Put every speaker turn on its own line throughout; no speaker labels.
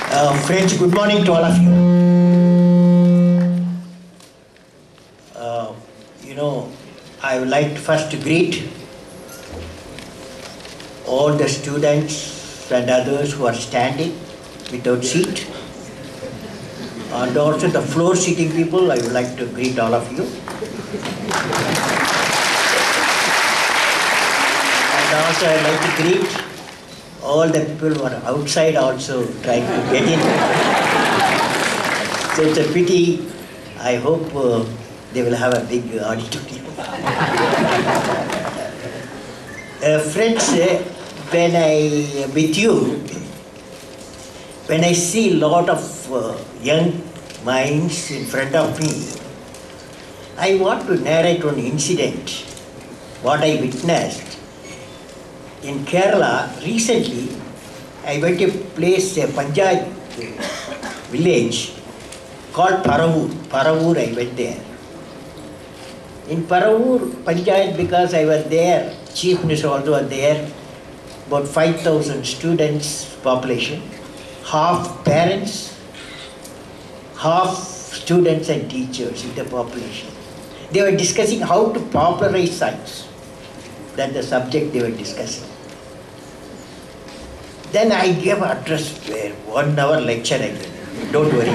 Friends, good morning to all of you. Uh, I would like to first greet all the students and others who are standing without seat. And also the floor sitting people, I would like to greet all of you. And also I would like to greet all the people who are outside also trying to get in. So it's a pity. I hope they will have a big auditorium. Friends, when I with you, when I see a lot of young minds in front of me, I want to narrate one incident, what I witnessed. In Kerala, recently, I went to a place, a Punjab village called Paravur. Paravur, I went there. In Paravur, Punjab, because I was there, Chief Minister also was there, about 5,000 students population, half parents, half students and teachers in the population. They were discussing how to popularize science. That's the subject they were discussing. Then I gave an address where 1 hour lecture I gave. Don't worry.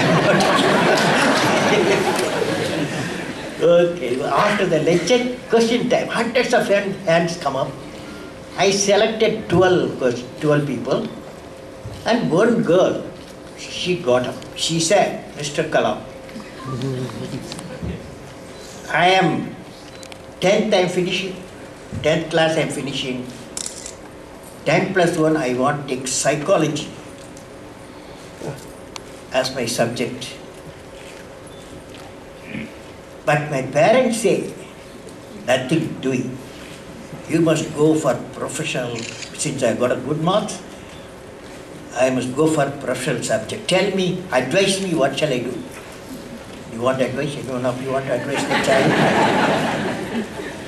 Okay, after the lecture, question time, hundreds of hands come up. I selected 12 people, and one girl, she got up. She said, Mr. Kalam, I am 10th I'm finishing, 10th class I'm finishing, 10 plus 1 I want to take psychology as my subject. But my parents say, nothing doing. You must go for professional, since I got a good marks, I must go for professional subject. Tell me, advise me, what shall I do? You want advice? Anyone of you want to advise the child?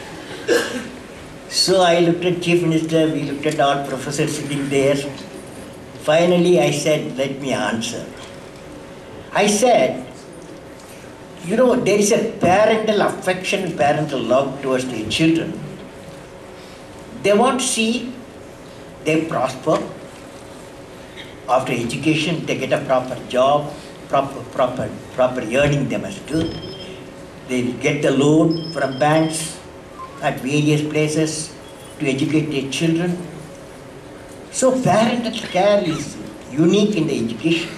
So I looked at Chief Minister, we looked at all professors sitting there. Finally I said, let me answer. I said, there is a parental affection, parental love towards their children. They want to see they prosper. After education, they get a proper job, proper earning they must do. They get the loan from banks at various places to educate their children. So parental care is unique in the education.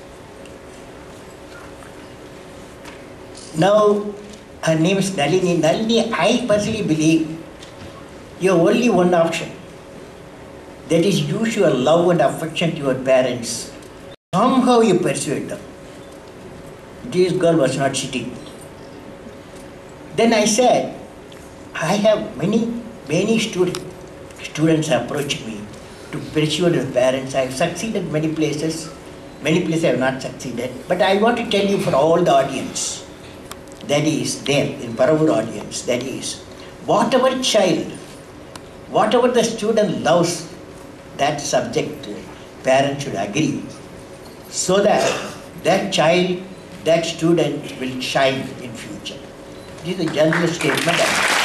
Now, her name is Nalini. Nalini, I personally believe you have only one option. That is, use your love and affection to your parents. Somehow you persuade them. This girl was not sitting. Then I said, I have many students approached me to persuade their parents. I have succeeded many places I have not succeeded. But I want to tell you for all the audience, that is there in Paravur audience, that is, whatever the student loves, that subject, parents should agree, so that that child, that student will shine in future. This is a general statement.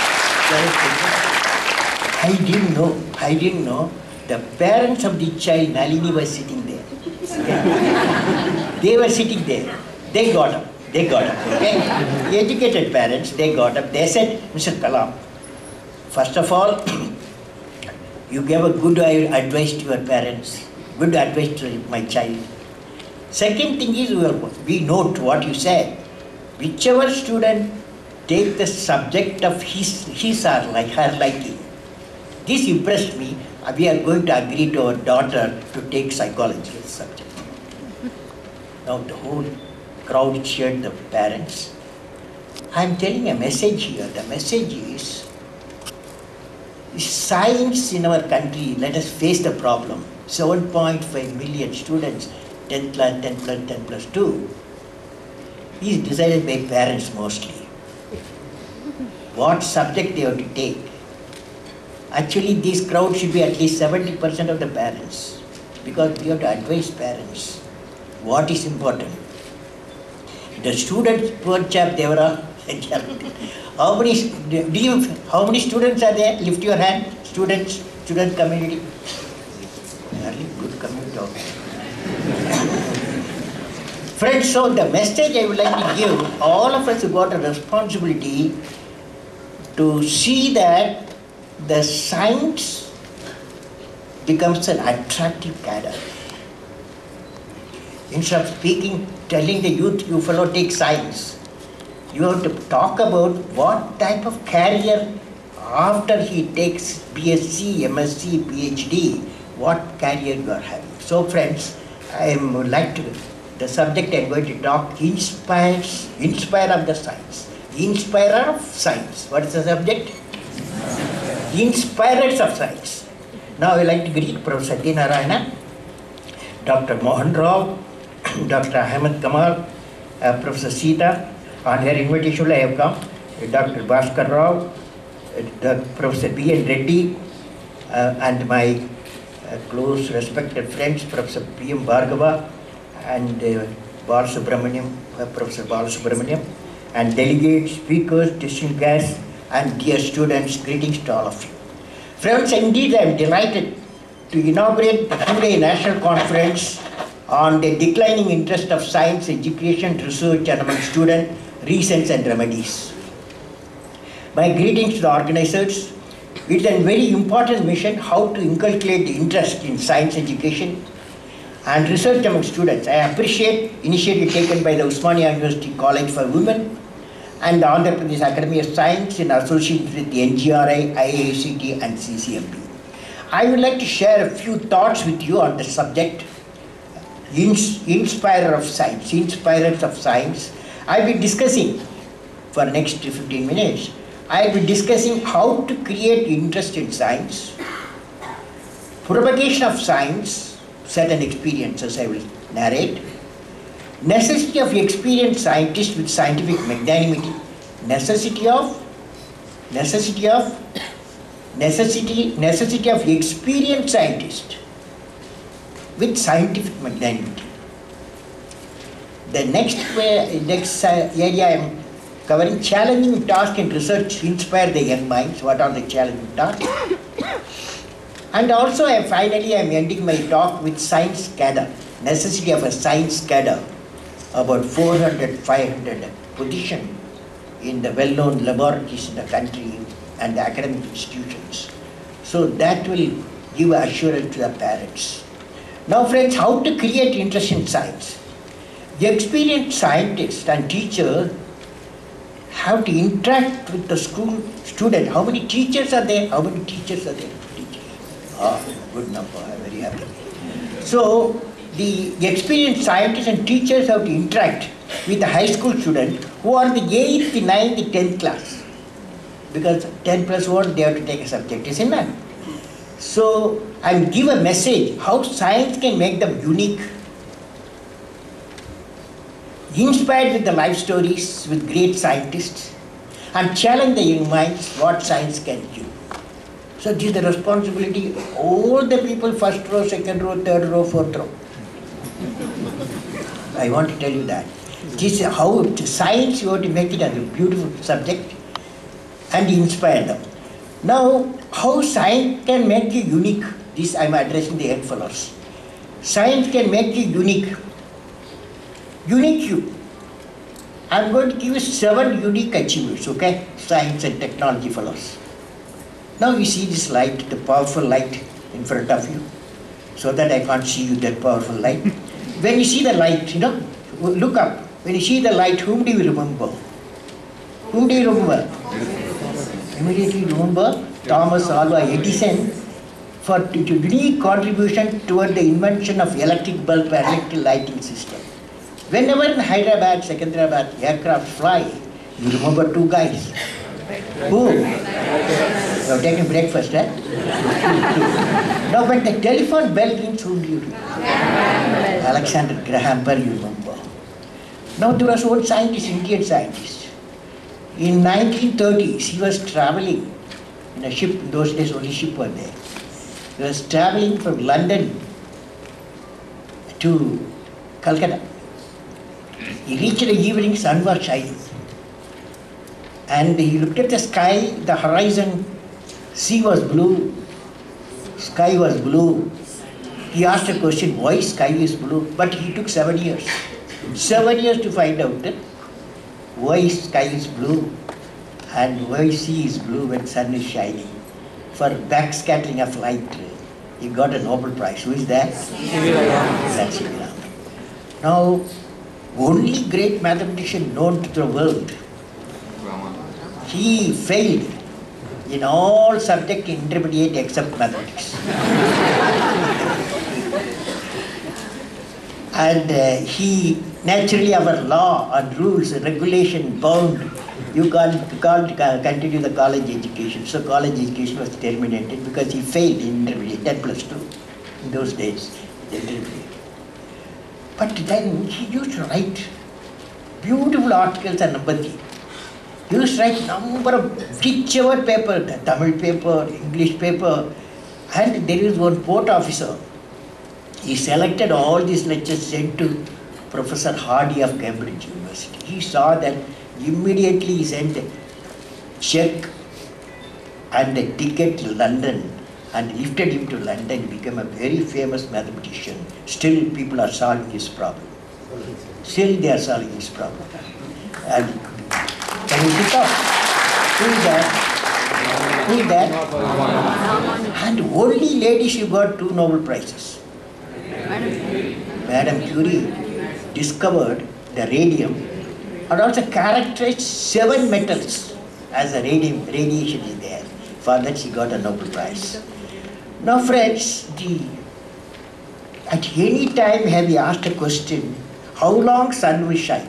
I didn't know the parents of the child, Nalini, were sitting there. Okay? They were sitting there. They got up. Okay? Educated parents, they got up. They said, Mr. Kalam, first of all, you gave a good advice to your parents, good advice to my child. Second thing is, we note what you said. Whichever student take the subject of his or her liking, this impressed me. We are going to agree to our daughter to take psychology as a subject. Now the whole crowd cheered the parents. I am telling a message here. The message is, science in our country, let us face the problem. 7.5 million students, 10 class, 10 plus, 10 plus 2, is decided by parents mostly. What subject they have to take. Actually, this crowd should be at least 70% of the parents, because we have to advise parents. What is important? The students, poor chap, they were all how many students are there? Lift your hand. Student community. Very good community. Friends, so the message I would like to give, all of us have got a responsibility to see that the science becomes an attractive cadre. Instead of telling the youth, you fellow take science, you have to talk about what type of career after he takes BSc, MSc, PhD, what career you are having. So friends, I would like to, the subject I am going to talk, inspire of the science. Inspirer of science. What is the subject? Inspirers of science. Now I would like to greet Professor Satyanarayana, Dr. Mohan Rao, Dr. Ahmed Kamal, Professor Sita. On her invitation I have come, Dr. Bhaskar Rao, Professor B.N. Reddy, and my close respected friends, Professor P.M. Bhargava and Balasubramaniam, Professor Balasubramaniam, and delegates, speakers, distinguished guests, and dear students, greetings to all of you. Friends, indeed I am delighted to inaugurate the two-day national conference on the declining interest of science, education, research among students, reasons and remedies. My greetings to the organizers. It's a very important mission how to inculcate the interest in science education and research among students. I appreciate initiative taken by the Osmania University College for Women and the Andhra Pradesh Academy of Science in association with the NGRI, IACT and CCMP. I would like to share a few thoughts with you on the subject, inspirer of science, inspirers of science. I will be discussing for next 15 minutes. I will be discussing how to create interest in science, propagation of science, certain experiences I will narrate, necessity of experienced scientists with scientific magnanimity, necessity of experienced scientists with scientific magnanimity. The next area I am covering, challenging task in research, inspire the young minds. What are the challenging tasks? And also finally I am ending my talk with science cadre, necessity of a science cadre, about 400, 500 position in the well-known laboratories in the country and the academic institutions. So that will give assurance to the parents. Now friends, how to create interest in science? The experienced scientists and teachers have to interact with the school student. How many teachers are there? How many teachers are there? Good number, I am very happy. So, the experienced scientists and teachers have to interact with the high school students who are the 8th, 9th, 10th class. Because 10 plus 1, they have to take a subject, isn't it? So, I will give a message how science can make them unique, inspired with the life stories with great scientists, and challenge the young minds what science can do. So this is the responsibility of all the people, first row, second row, third row, fourth row. I want to tell you that. This is how science you have to make it as a beautiful subject and inspire them. Now, how science can make you unique? This I am addressing the young fellows. Science can make you unique. Unique you. I am going to give you 7 unique achievements, okay? Science and technology fellows. Now you see this light, the powerful light in front of you, so that I can't see you that powerful light. When you see the light, look up. When you see the light, whom do you remember? Whom do you remember? Immediately remember Thomas Alva Edison for unique contribution toward the invention of electric bulb and electric lighting system. Whenever in Hyderabad, Secunderabad aircraft fly, you remember 2 guys. Who? You have taken breakfast, eh? Now when the telephone bell rings, whom do you remember? Alexander Graham Bell, you remember. Now there was one scientist, Indian scientist. In 1930s, he was traveling in a ship. In those days only ship were there. He was traveling from London to Calcutta. He reached the evening, sun was shining. And he looked at the sky, the horizon, sea was blue, sky was blue. He asked a question, why sky is blue? But he took 7 years. 7 years to find out why sky is blue and why sea is blue when sun is shining. For backscattering of light, he got a Nobel Prize. Who is that? That's C.V. Raman. Now, only great mathematician known to the world, he failed in all subject intermediate except mathematics. And he, naturally our law and rules and regulation bound, you can't continue the college education. So college education was terminated because he failed in intermediate, 10+2 in those days, intermediate. But then he used to write beautiful articles on Nambati. He used to write number of whichever paper, the Tamil paper, English paper, and there is one port officer. He selected all these lectures sent to Professor Hardy of Cambridge University. He saw that immediately he sent a check and a ticket to London and lifted him to London. He became a very famous mathematician. Still people are solving his problem. Still they are solving his problem. And can you pick up? Who is that? Who is that? And only lady she got 2 Nobel Prizes. Madame Curie discovered the radium and also characterized 7 metals as the radiation is there. For that she got a Nobel Prize. Now friends, at any time have you asked a question, how long sun will shine?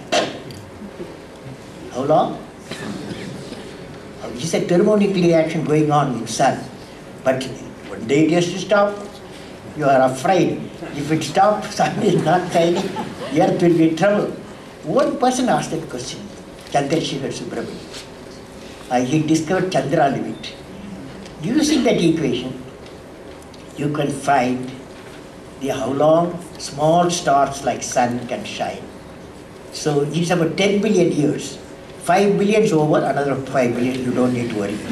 How long? This is a thermonuclear reaction going on in sun. But one day it has to stop. You are afraid. If it stops, sun is not shining, earth will be in trouble. One person asked that question, Chandrasekhar Subramanian. He discovered Chandra limit. Using that equation, you can find how long small stars like sun can shine. So it's about 10 billion years. 5 billion is over, another 5 billion, you don't need to worry.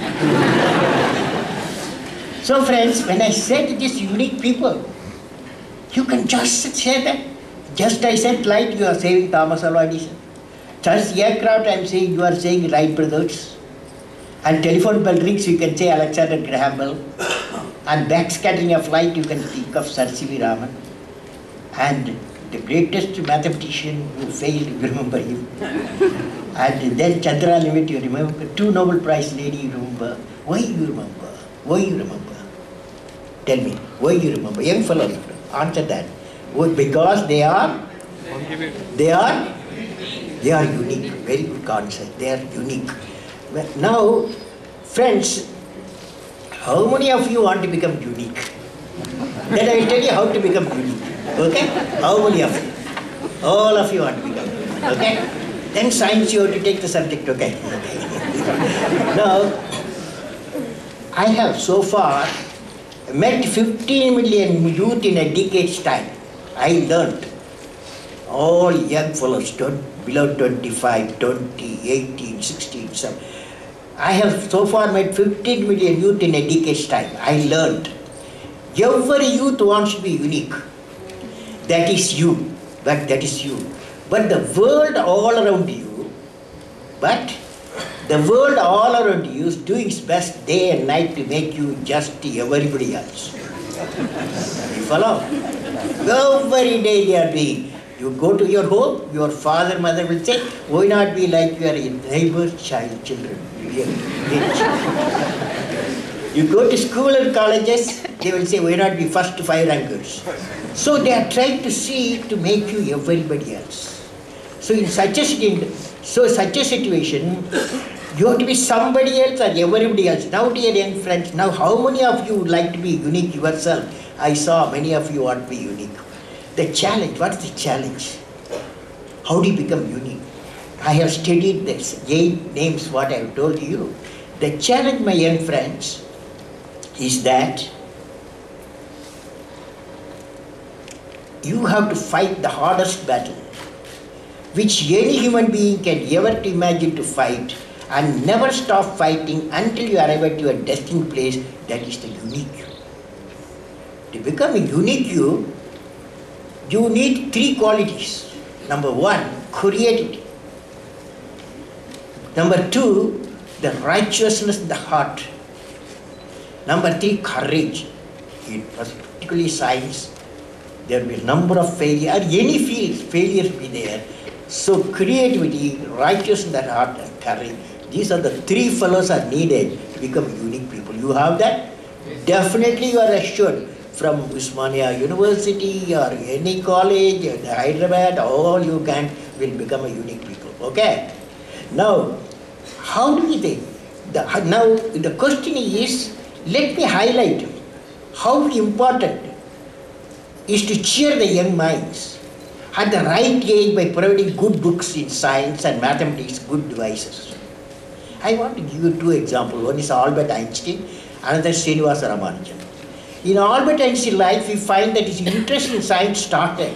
So friends, when I said these unique people, you can just say that. Just I said light, you are saying Thomas Alva Edison. Just aircraft, I am saying, you are saying Wright brothers. And telephone bell rings, you can say Alexander Graham Bell. And backscattering of light, you can think of Sir C.V. Raman. And the greatest mathematician who failed, you remember him. And then Chandra limit, you remember. 2 Nobel Prize lady, you remember. Why you remember? Why you remember? Tell me, why you remember? Young fellows, answer that. Well, because they are unique. Very good concept. They are unique. Now, friends, how many of you want to become unique? Then I will tell you how to become unique. Okay? How many of you? All of you want to become unique. Okay? Then science you have to take the subject. Okay? Now, I have so far met 15 million youth in a decade's time. I learned all young fellows below 25, 20, 18, 16, 17. I have so far met 15 million youth in a decade's time. I learned every youth wants to be unique. That is you. But that is you. But the world all around you, the world all around you is doing its best day and night to make you just everybody else. You follow? Every day they are doing. You go to your home, your father, mother will say, why not be like your neighbor's children? You go to school and colleges, they will say, why not be first 5 rankers? So they are trying to see to make you everybody else. So in such a situation, you have to be somebody else or everybody else. Now, dear young friends, now how many of you would like to be unique yourself? I saw many of you want to be unique. The challenge, what is the challenge? How do you become unique? I have studied this 8 names, what I have told you. The challenge, my young friends, is that you have to fight the hardest battle, which any human being can ever imagine to fight, and never stop fighting until you arrive at your destined place, that is the unique you. To become a unique you need three qualities. Number one, creativity. Number two, the righteousness in the heart. Number three, courage. In particularly science, there will be a number of failures, or any field, failures be there. So creativity, righteousness in the heart, and courage. These are the three fellows are needed to become unique people. You have that? Yes. Definitely you are assured from Usmania University or any college, Hyderabad, all you can will become a unique people. Okay? Now, how do we think? Now the question is, let me highlight how important is to cheer the young minds at the right age by providing good books in science and mathematics, good devices. I want to give you two examples. One is Albert Einstein, another Srinivasa Ramanujan. In Albert Einstein's life, we find that his interest in science started.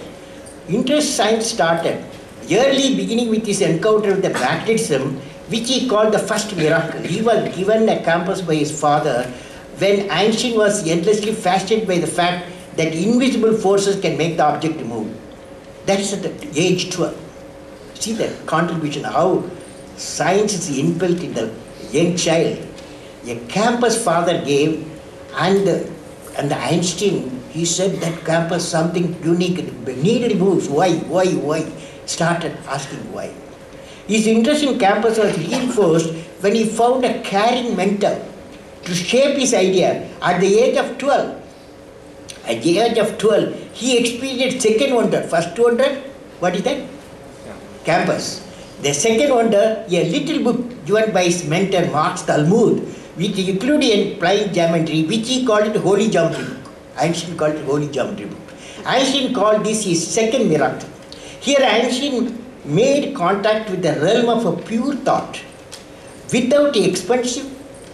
Early beginning with his encounter with the magnetism, which he called the first miracle. He was given a compass by his father when Einstein was endlessly fascinated by the fact that invisible forces can make the object move. That is at the age 12. See the contribution, how science is inbuilt in the young child. A campus father gave, and Einstein, he said that campus something unique, needed moves. Why? Started asking why. His interest in campus was reinforced when he found a caring mentor to shape his idea at the age of 12. At the age of 12, he experienced second wonder. First wonder, what is that? Yeah. Campus. The second wonder, a little book given by his mentor Max Talmud, with Euclidean plain geometry, which he called it Holy Geometry book. Einstein called it Holy Geometry book. Einstein called this his second miracle. Here Einstein made contact with the realm of a pure thought without expensive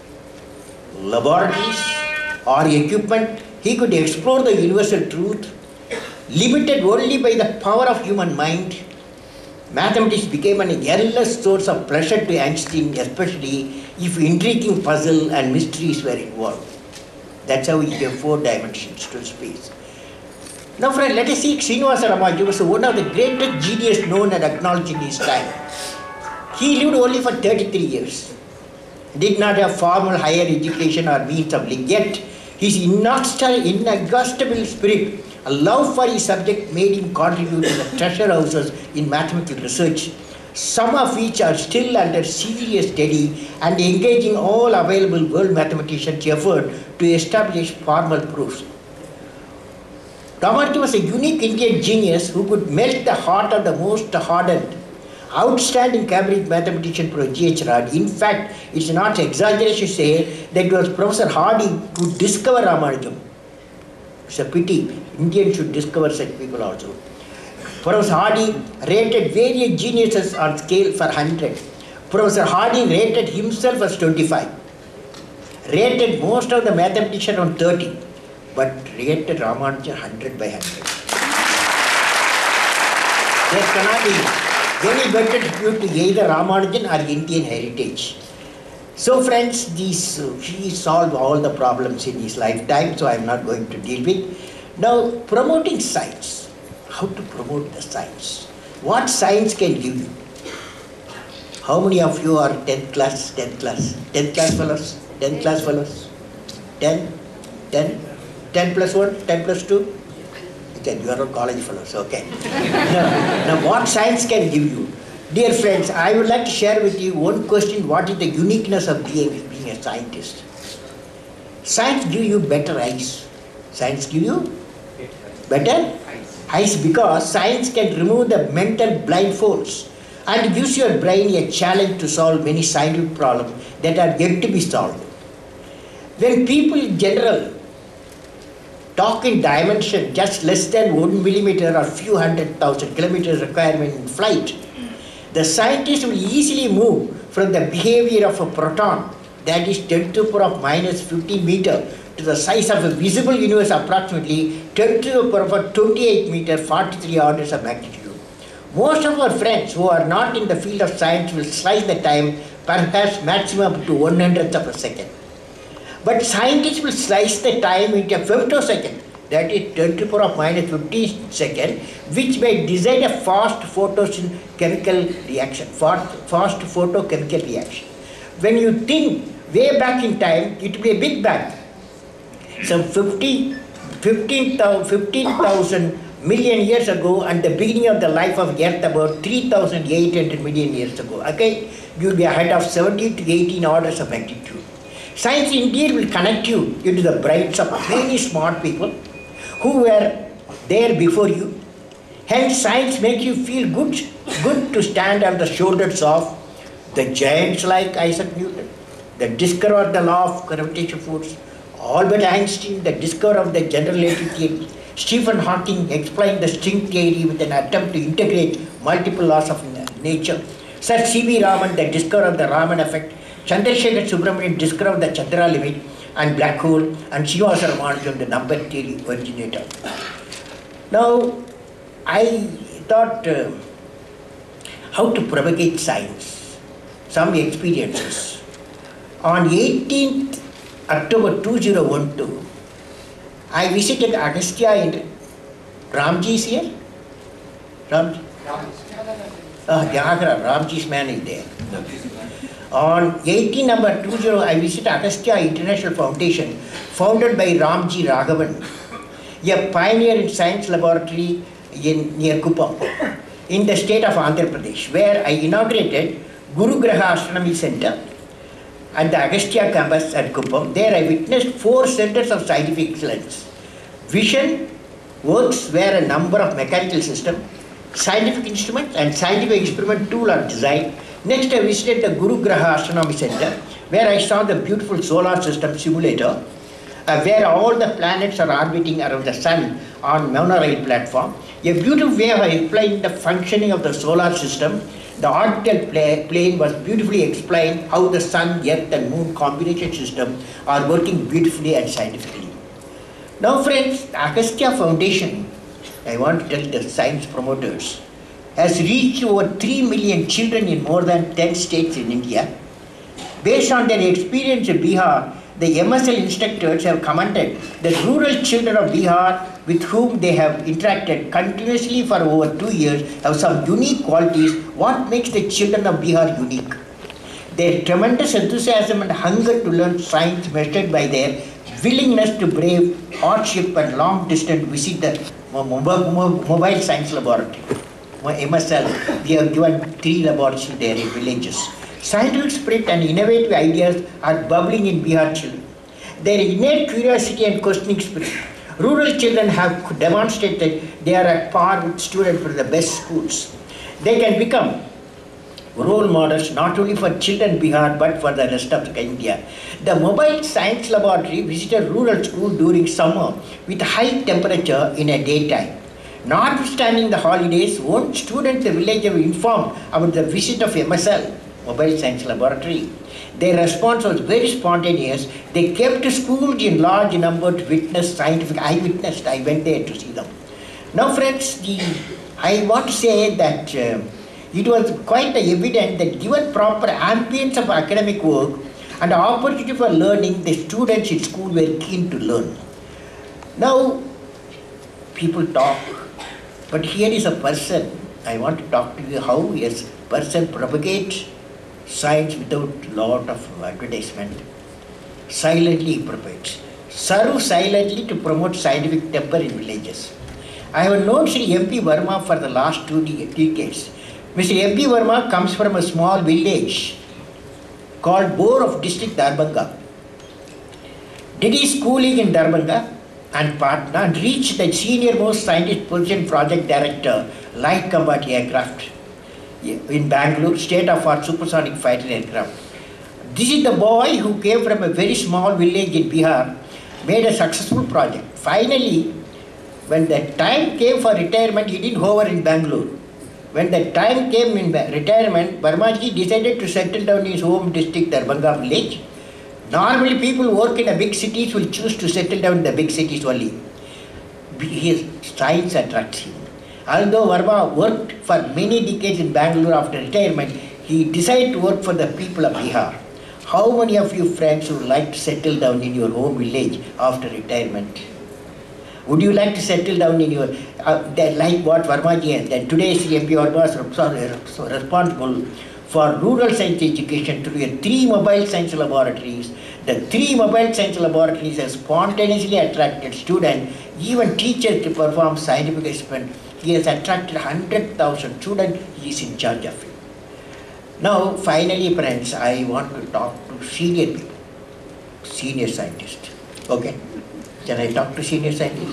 laboratories or equipment. He could explore the universal truth, limited only by the power of human mind. Mathematics became an endless source of pleasure to Einstein, especially if intriguing puzzle and mysteries were involved. That's how he gave 4 dimensions to space. Now friends, let us see Srinivasa Ramanujan was one of the greatest genius known and acknowledged in his time. He lived only for 33 years. Did not have formal higher education or means of living, yet his inexhaustible spirit, a love for his subject made him contribute to the treasure houses in mathematical research, some of which are still under serious study and engaging all available world mathematicians' effort to establish formal proofs. Ramanujan was a unique Indian genius who could melt the heart of the most hardened, outstanding Cambridge mathematician Professor G.H. Hardy. In fact, it's not exaggeration to say that it was Professor Hardy who discovered Ramanujan. It's a pity. Indians should discover such people also. Professor Hardy rated various geniuses on scale for 100. Professor Hardy rated himself as 25. Rated most of the mathematicians on 30. But rated Ramanujan 100 by 100. There cannot be any better tribute to either Ramanujan or Indian heritage. So friends, he solved all the problems in his lifetime, so I am not going to deal with. Now, promoting science. How to promote the science? What science can give you? How many of you are 10th class? 10th class fellows? 10th class fellows? 10 plus 1, 10 plus 2? Okay, you are all college fellows, okay. Now what science can give you? Dear friends, I would like to share with you one question: what is the uniqueness of being a scientist? Science gives you better eyes. Science gives you better eyes because science can remove the mental blindfolds and gives your brain a challenge to solve many scientific problems that are yet to be solved. When people in general talk in dimension just less than 1 millimeter or few 100,000 kilometers requirement in flight, the scientists will easily move from the behavior of a proton, that is 10 to the power of minus 15 meter, to the size of a visible universe, approximately 10 to the power of 28 meter, 43 orders of magnitude. Most of our friends who are not in the field of science will slice the time perhaps maximum up to 1/100th of a second. But scientists will slice the time into a femtosecond, that is 10 to the power of minus 15 second, which may design a fast photochemical reaction, fast photochemical reaction. When you think way back in time, it will be a big bang. Some 15,000 million years ago, and the beginning of the life of Earth about 3,800 million years ago. Okay, you will be ahead of 17 to 18 orders of magnitude. Science indeed will connect you into the brains of many smart people who were there before you. Hence, science makes you feel good to stand on the shoulders of the giants like Isaac Newton, the discoverer of the law of gravitational force, Albert Einstein, the discoverer of the general relativity theory, Stephen Hawking explained the string theory with an attempt to integrate multiple laws of nature, Sir C.V. Raman, the discoverer of the Raman effect, Chandrasekhar Subramanian, discoverer of the Chandra limit and black hole, and Srinivasa Ramanujan, the number theory originator. Now, I thought how to propagate science. Some experiences. On 18th October 2012, I visited Agastya in Ramji is here? Ramji? Ramji's man is there. On 18 number 20, I visited Agastya International Foundation, founded by Ramji Raghavan, a pioneer in science laboratory near Kuppam, in the state of Andhra Pradesh, where I inaugurated Guru Graha Astronomy Center at the Agastya campus at Kuppam. There I witnessed 4 centers of scientific excellence. Vision works where a number of mechanical systems, scientific instruments and scientific experiment tools are designed. Next I visited the Guru Graha Astronomy Center, where I saw the beautiful solar system simulator, where all the planets are orbiting around the sun on monorail platform. A beautiful way of explaining the functioning of the solar system. The orbital plane was beautifully explained how the sun, earth and moon combination system are working beautifully and scientifically. Now friends, the Agastya Foundation, I want to tell the science promoters, has reached over 3 million children in more than 10 states in India. Based on their experience in Bihar, the MSL instructors have commented that rural children of Bihar with whom they have interacted continuously for over 2 years have some unique qualities. What makes the children of Bihar unique? Their tremendous enthusiasm and hunger to learn science measured by their willingness to brave hardship and long distance visit the mobile science laboratory. MSL, we have given 3 laboratories there in villages. Scientific spirit and innovative ideas are bubbling in Bihar children. Their innate curiosity and questioning spirit. Rural children have demonstrated they are at par with students from the best schools. They can become role models not only for children in Bihar but for the rest of India. The mobile science laboratory visited rural school during summer with high temperature in a daytime. Notwithstanding the holidays, one student in the village have informed about the visit of MSL, Mobile Science Laboratory. Their response was very spontaneous. They came to school in large number to witness scientific. I went there to see them. Now friends, I want to say that it was quite evident that given proper ambience of academic work and opportunity for learning, the students in school were keen to learn. Now, people talk, but here is a person. I want to talk to you how a person propagates science without lot of advertisement. Silently he propagates. Serve silently to promote scientific temper in villages. I have known Sri M.P. Verma for the last 2 decades. Mr. M.P. Verma comes from a small village called Bor of district Darbhanga. Did his schooling in Darbhanga and Patna and reached the senior most scientist position project director, light combat aircraft in Bangalore, state-of-art supersonic fighter aircraft. This is the boy who came from a very small village in Bihar, made a successful project. Finally, when the time came for retirement, he didn't hover in Bangalore. When the time came in retirement, Vermaji decided to settle down in his home district, Darbhanga village, Normally people work in the big cities will choose to settle down in the big cities only. His science attracts him. Although Verma worked for many decades in Bangalore after retirement, he decided to work for the people of Bihar. How many of you friends would like to settle down in your home village after retirement? Would you like to settle down in your, like what Vermaji has done? Today's MP Verma is responsible for rural science education through 3 mobile science laboratories. The 3 mobile science laboratories have spontaneously attracted students, even teachers to perform scientific experiments. He has attracted 100,000 students. He is in charge of it. Now, finally, friends, I want to talk to senior people, senior scientists. Okay? Can I talk to senior scientists?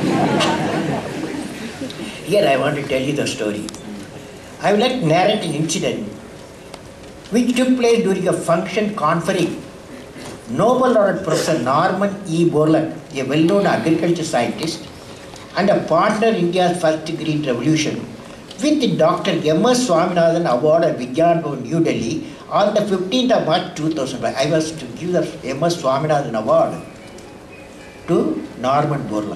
Here I want to tell you the story. I would like to narrate an incident which took place during a function conferring Nobel laureate Professor Norman E. Borlaug, a well-known agriculture scientist and a partner in India's first green revolution, with Dr. M.S. Swaminathan Award at Vigyan Bhavan, New Delhi on the 15th of March 2005. I was to give the M.S. Swaminathan Award to Norman Borlaug.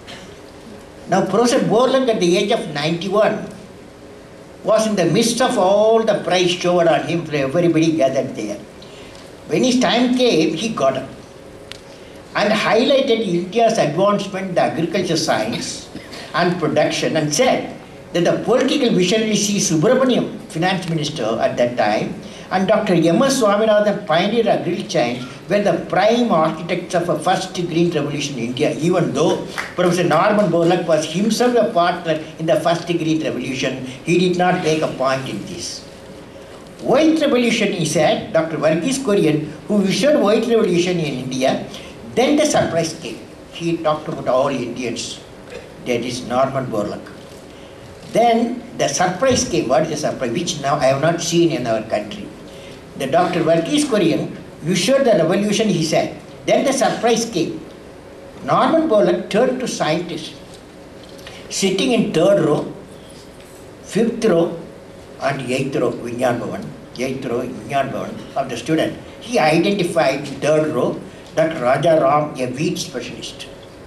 Now, Professor Borlaug at the age of 91 was in the midst of all the praise showered on him for everybody gathered there. When his time came, he got up and highlighted India's advancement in the agriculture science and production and said that the political visionary C. Subramaniam, finance minister at that time, and Dr. M.S. Swaminathan, pioneer agriculture science, were the prime architects of a first green revolution in India, even though Professor Norman Borlaug was himself a partner in the first green revolution. He did not make a point in this. White revolution, he said, Dr. Verghese Kurian, who visioned white revolution in India, then the surprise came. He talked about all Indians. That is Norman Borlaug. Then the surprise came. What is the surprise? Which now I have not seen in our country. The Dr. Verghese Kurian visioned the revolution, he said. Then the surprise came. Norman Borlaug turned to scientists sitting in 3rd row, 5th row, and 8th row, Vigyan Bhavan of the student. He identified in 3rd row Dr. Raja Ram, a wheat specialist.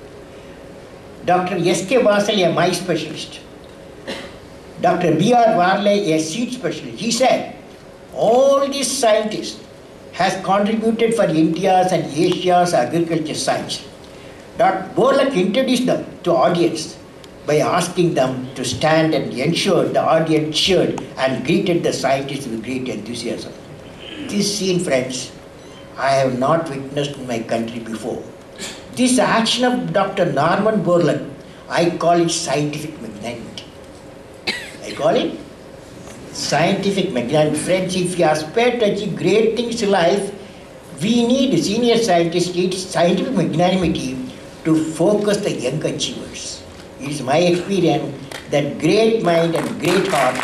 Dr. S.K. Vasal, a maize specialist. Dr. B.R. Varley, a seed specialist. He said, all these scientists has contributed for India's and Asia's agriculture science. Dr. Borlaug introduced them to audience by asking them to stand and ensure the audience cheered and greeted the scientists with great enthusiasm. This scene, friends, I have not witnessed in my country before. This action of Dr. Norman Borlaug, I call it scientific magnanimity. I call it scientific magnanimity. Friends, if you aspire to achieve great things in life, we need senior scientists, need scientific magnanimity to focus the young achievers. It is my experience that great mind and great heart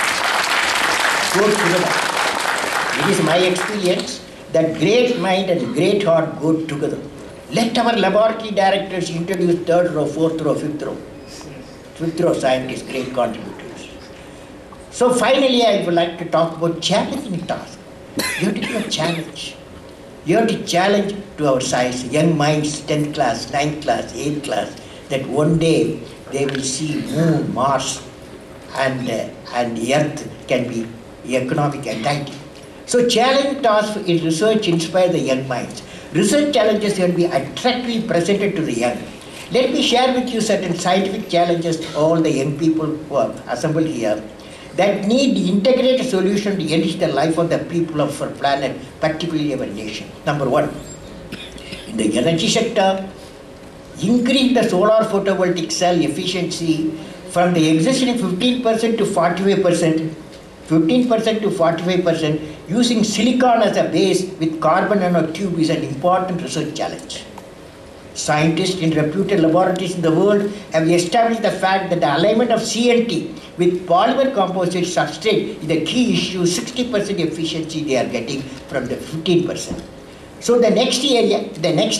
go together. It is my experience that great mind and great heart go together. Let our laboratory directors introduce 3rd row, 4th row, 5th row. 5th row scientists, great contributors. So finally, I would like to talk about challenging tasks. You have to give a challenge. You have to challenge to our science, young minds, 10th class, 9th class, 8th class, that one day they will see moon, Mars, and Earth can be economic entity. So challenge task in research inspire the young minds. Research challenges can be attractively presented to the young. Let me share with you certain scientific challenges to all the young people who are assembled here that need integrated solution to enrich the life of the people of our planet, particularly our nation. Number 1, in the energy sector, increase the solar photovoltaic cell efficiency from the existing 15% to 45%, 15% to 45%, using silicon as a base with carbon nanotube is an important research challenge. Scientists in reputed laboratories in the world have established the fact that the alignment of CNT with polymer composite substrate is the key issue. 60% efficiency they are getting from the 15%. So the next area,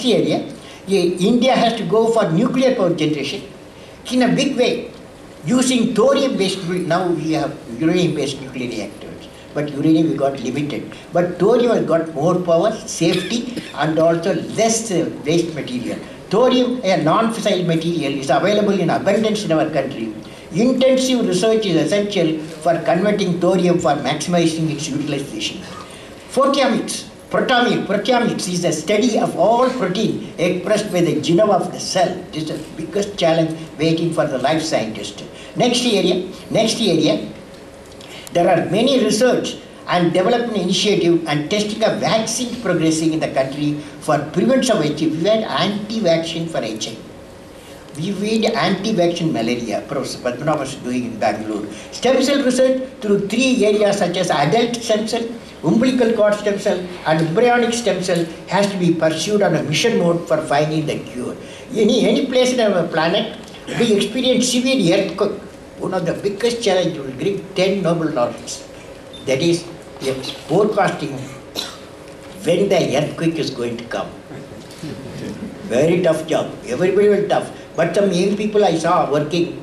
India has to go for nuclear power generation in a big way, using thorium-based, now we have uranium-based nuclear reactors. but uranium we got limited. But thorium has got more power, safety, and also less waste material. Thorium, a non-fissile material, is available in abundance in our country. Intensive research is essential for converting thorium for maximizing its utilization. Proteomics is the study of all protein expressed by the genome of the cell. This is the biggest challenge waiting for the life scientist. Next area, there are many research and development initiative and testing of vaccines progressing in the country for prevention of HIV. We had anti-vaccine for HIV. We had anti-vaccine malaria. Professor Padmanabhan was doing in Bangalore. Stem cell research through 3 areas such as adult stem cell, umbilical cord stem cell, and embryonic stem cell has to be pursued on a mission mode for finding the cure. Any place in our planet, we experience severe earthquake. One of the biggest challenges will bring 10 Nobel laureates. That is, forecasting when the earthquake is going to come. Very tough job. Everybody will tough. But some young people I saw working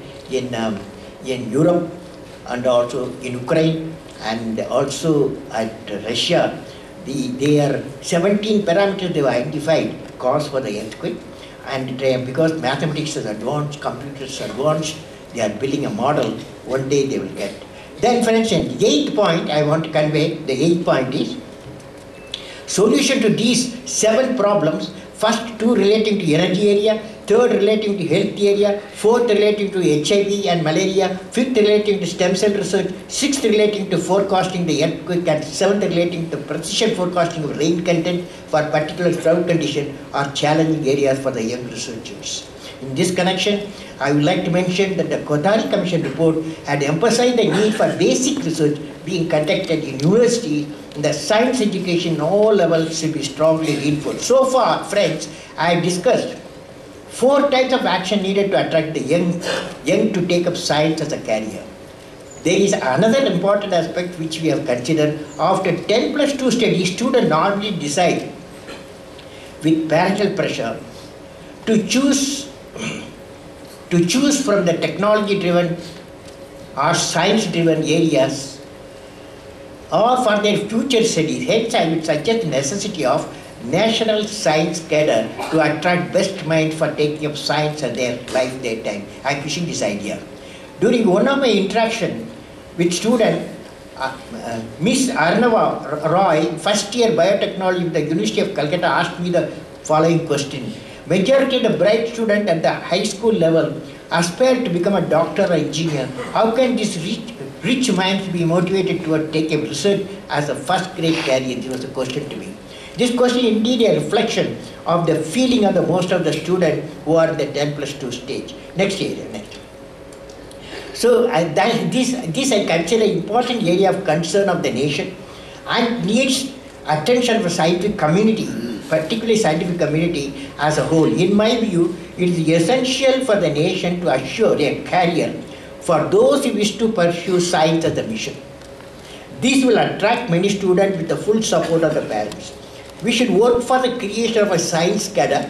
in Europe and also in Ukraine and also at Russia. They are 17 parameters they have identified cause for the earthquake. And because mathematics is advanced, computers are advanced, they are building a model. One day they will get. Then, for instance, the 8th point I want to convey, the 8th point is solution to these 7 problems. First 2 relating to energy area, 3rd relating to health area, 4th relating to HIV and malaria, 5th relating to stem cell research, 6th relating to forecasting the earthquake, and 7th relating to precision forecasting of rain content for particular drought condition are challenging areas for the young researchers. In this connection, I would like to mention that the Kothari Commission report had emphasized the need for basic research being conducted in universities, and the science education in all levels should be strongly reinforced. So far, friends, I have discussed 4 types of action needed to attract the young to take up science as a career. There is another important aspect which we have considered. After 10+2 studies, students normally decide with parental pressure to choose from the technology-driven or science-driven areas or for their future studies. Hence, I would suggest the necessity of national science cadre to attract best minds for taking up science at their life, their time. I am pushing this idea. During one of my interaction with student, Miss Arnava Roy, first year biotechnology at the University of Calcutta, asked me the following question. Majority of the bright students at the high school level aspire to become a doctor or engineer. How can these rich minds be motivated to take up research as a first grade career? This was a question to me. This question is indeed a reflection of the feeling of the most of the students who are in the 10+2 stage. Next area, next. So this I consider an important area of concern of the nation and needs attention for scientific community, particularly scientific community as a whole. In my view, it is essential for the nation to assure a career for those who wish to pursue science as a mission. This will attract many students with the full support of the parents. We should work for the creation of a science cadre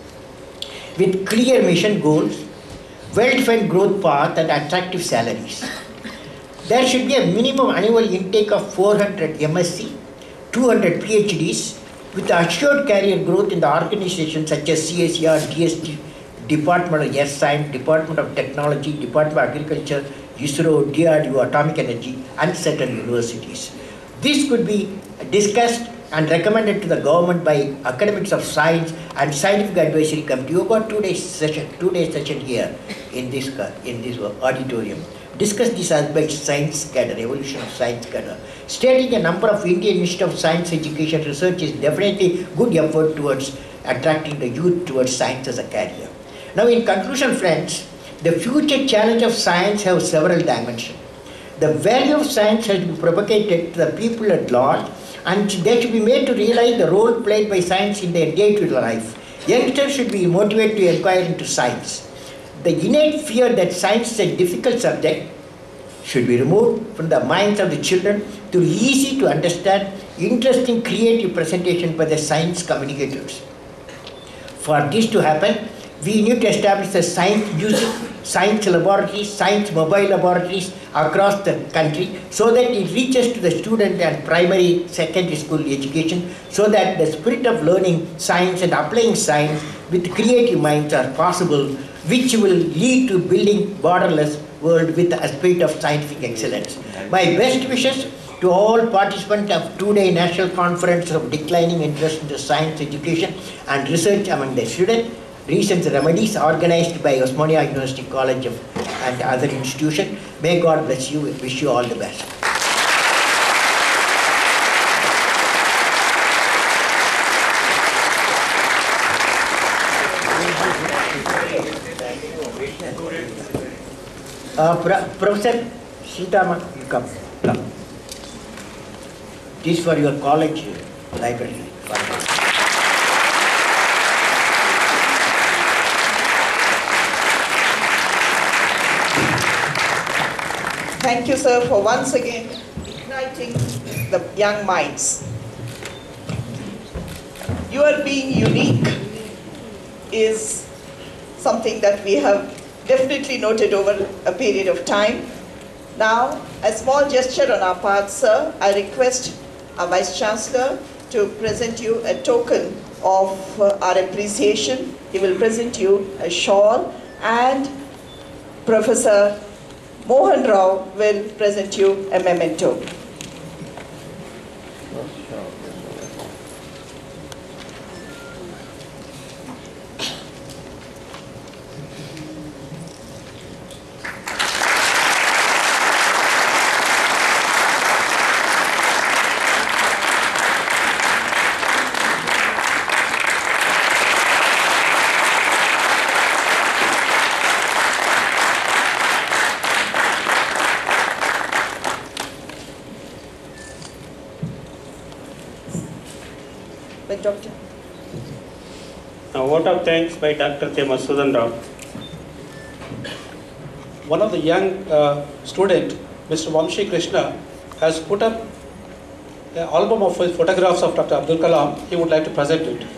with clear mission goals, well-defined growth path and attractive salaries. There should be a minimum annual intake of 400 MSc, 200 PhDs with assured career growth in the organizations such as CSER, DST, Department of Earth Science, Department of Technology, Department of Agriculture, ISRO, DRDO, Atomic Energy and certain universities. This could be discussed and recommended to the government by Academics of Science and Scientific Advisory Committee. You got 2 days session here in this auditorium. Discuss this aspect, science cadre, evolution of science cadre. Stating a number of Indian Institute of Science Education research is definitely good effort towards attracting the youth towards science as a career. Now in conclusion, friends, the future challenge of science has several dimensions. The value of science has been propagated to the people at large, and they should be made to realize the role played by science in their day-to-day life. Youngsters should be motivated to inquire into science. The innate fear that science is a difficult subject should be removed from the minds of the children through easy to understand, interesting, creative presentation by the science communicators. For this to happen, We need to establish the science laboratories, science mobile laboratories across the country, so that it reaches to the student and primary, secondary school education, so that the spirit of learning science and applying science with creative minds are possible, which will lead to building borderless world with a spirit of scientific excellence. My best wishes to all participants of two-day National Conference of Declining Interest in the Science Education and Research among the Students, Recent Remedies, organized by Osmania University College and other institutions. May God bless you. Wish you all the best. Professor Sitama, you come. This is for your college library.
Thank you, sir, for once again igniting the young minds. Your being unique is something that we have definitely noted over a period of time. Now, a small gesture on our part, sir, I request our Vice Chancellor to present you a token of our appreciation. He will present you a shawl, and Professor Mohan Rao will present you a memento. Doctor.
A vote of thanks by Dr. K. Madhusudan Rao.
One of the young student, Mr. Vamshi Krishna, has put up an album of photographs of Dr. Abdul Kalam. He would like to present it.